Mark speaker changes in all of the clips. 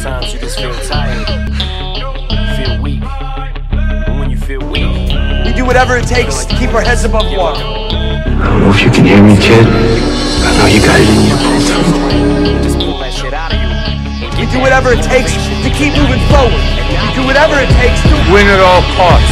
Speaker 1: Sometimes you just feel tired, feel weak. And when you feel weak,
Speaker 2: we do whatever it takes to keep our heads above water.
Speaker 3: I don't know if you can hear me, kid, but I know you got it in you to pull through.
Speaker 1: just pull that shit out of you.
Speaker 2: We do whatever it takes to keep moving forward. We do whatever it takes to
Speaker 3: Win at all costs.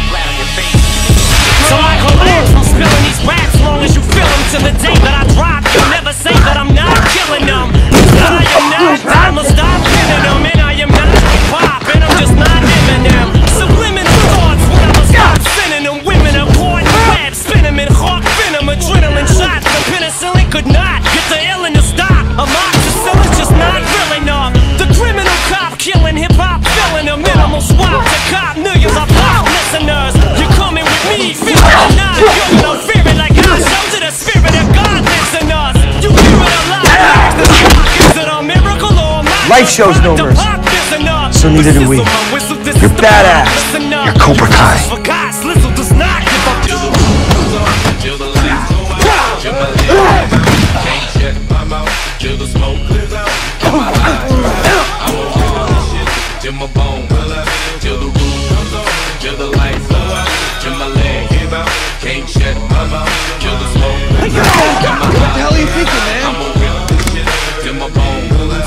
Speaker 4: So I collapse, I'm spilling these raps long as you feel them. To the day that I drop, you'll never say that I'm not killing them. I am not, I'ma stop killing them. And I am not hip-hop, and I'm just not living them. Subliminal thoughts when I'ma stop sending them. Women are caught in web, spin them in hawk venom. Adrenaline shots, the penicillin could not get the illin to stop. Amoxicillin's just not real enough. The criminal cop killing hip-hop, filling a minimal swap to cop millions of pop listeners. You're coming with me, feeling not good, no fearing like I showed you the spirit of God lives in us. You hear it a lot. Is it a miracle or a
Speaker 2: Life shows no mercy, so neither do we.
Speaker 4: You're
Speaker 2: badass.
Speaker 3: You're Cobra Kai.
Speaker 4: Does not give a
Speaker 5: Till the lights go out, till my legs can't shut my mouth, till the smoke clears out. I won't feel this shit till my bone, till the roof comes on, till the lights go out, till my leg give out. Can't shut my mouth, till the smoke clears out.
Speaker 2: What the hell are you thinking, man?
Speaker 5: I'm gonna rip this shit till my bone, till the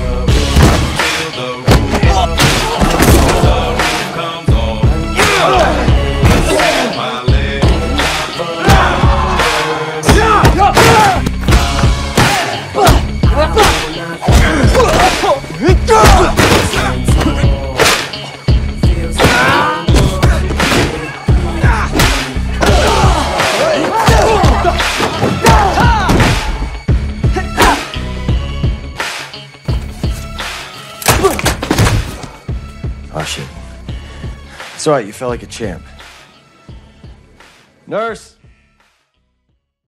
Speaker 5: roof comes on. My leg.
Speaker 2: Oh shit. It's alright, you felt like a champ. Nurse!